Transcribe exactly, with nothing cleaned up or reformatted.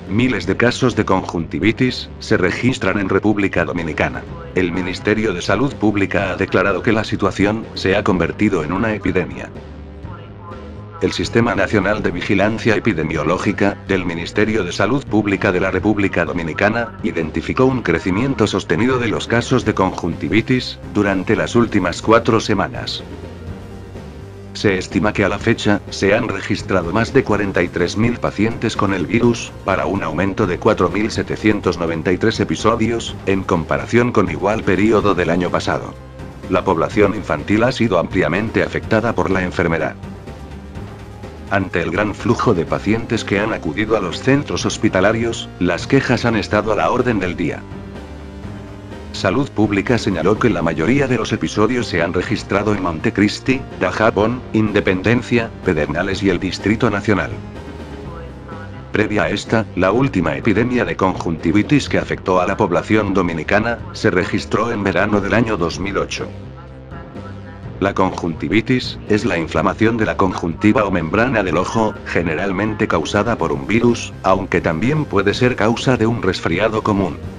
Miles de casos de conjuntivitis se registran en República Dominicana. El Ministerio de Salud Pública ha declarado que la situación se ha convertido en una epidemia. El Sistema Nacional de Vigilancia Epidemiológica, del Ministerio de Salud Pública de la República Dominicana, identificó un crecimiento sostenido de los casos de conjuntivitis durante las últimas cuatro semanas. Se estima que a la fecha, se han registrado más de cuarenta y tres mil pacientes con el virus, para un aumento de cuatro mil setecientos noventa y tres episodios, en comparación con igual periodo del año pasado. La población infantil ha sido ampliamente afectada por la enfermedad. Ante el gran flujo de pacientes que han acudido a los centros hospitalarios, las quejas han estado a la orden del día. Salud Pública señaló que la mayoría de los episodios se han registrado en Montecristi, Dajabón, Independencia, Pedernales y el Distrito Nacional. Previa a esta, la última epidemia de conjuntivitis que afectó a la población dominicana, se registró en verano del año dos mil ocho. La conjuntivitis es la inflamación de la conjuntiva o membrana del ojo, generalmente causada por un virus, aunque también puede ser causa de un resfriado común.